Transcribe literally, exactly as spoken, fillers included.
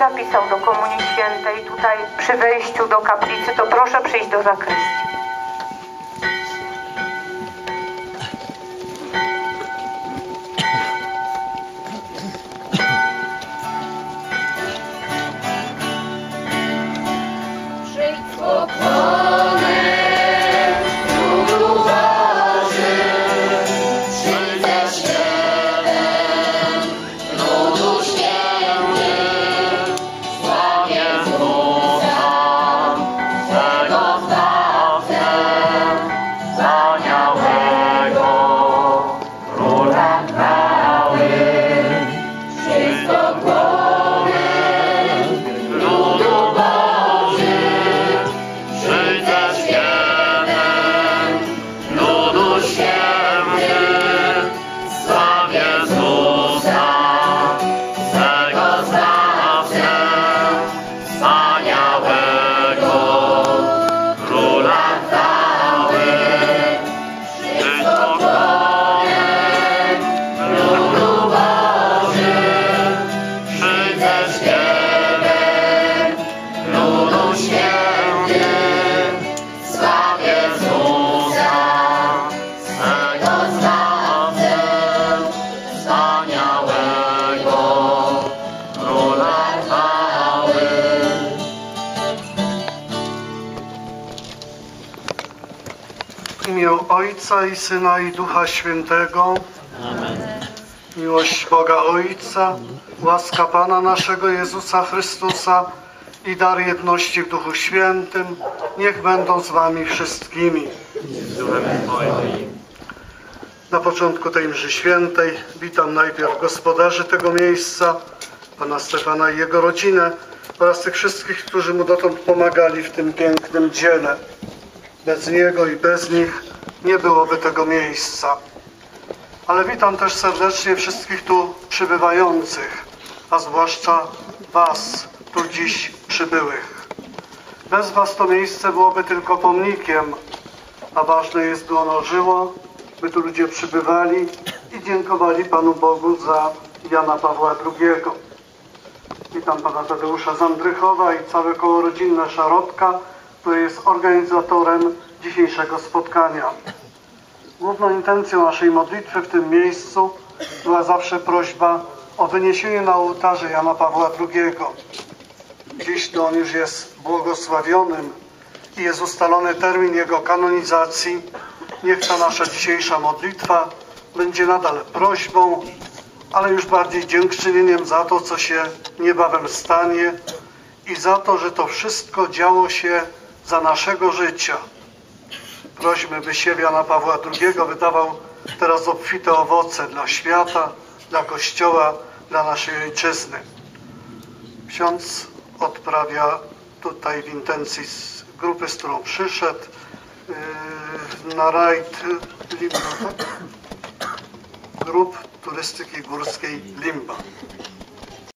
zapisał do Komunii Świętej tutaj przy wejściu do kaplicy, to proszę przyjść do zakrystii. W imię Ojca i Syna i Ducha Świętego. Amen. Miłość Boga Ojca, łaska Pana naszego Jezusa Chrystusa i dar jedności w Duchu Świętym niech będą z wami wszystkimi. Na początku tej mszy świętej witam najpierw gospodarzy tego miejsca, Pana Stefana i jego rodzinę oraz tych wszystkich, którzy mu dotąd pomagali w tym pięknym dziele. Bez niego i bez nich nie byłoby tego miejsca. Ale witam też serdecznie wszystkich tu przybywających, a zwłaszcza was, tu dziś przybyłych. Bez was to miejsce byłoby tylko pomnikiem, a ważne jest, by ono żyło, by tu ludzie przybywali i dziękowali Panu Bogu za Jana Pawła drugiego. Witam Pana Tadeusza z Andrychowa i całe koło rodzinne Szarotka, który jest organizatorem dzisiejszego spotkania. Główną intencją naszej modlitwy w tym miejscu była zawsze prośba o wyniesienie na ołtarze Jana Pawła drugiego. Dziś to on już jest błogosławionym i jest ustalony termin jego kanonizacji. Niech ta nasza dzisiejsza modlitwa będzie nadal prośbą, ale już bardziej dziękczynieniem za to, co się niebawem stanie i za to, że to wszystko działo się za naszego życia. Prośmy, by siew Jana Pawła drugiego wydawał teraz obfite owoce dla świata, dla Kościoła, dla naszej ojczyzny. Ksiądz odprawia tutaj w intencji z grupy, z którą przyszedł, yy, na rajd Limba, grup turystyki górskiej Limba.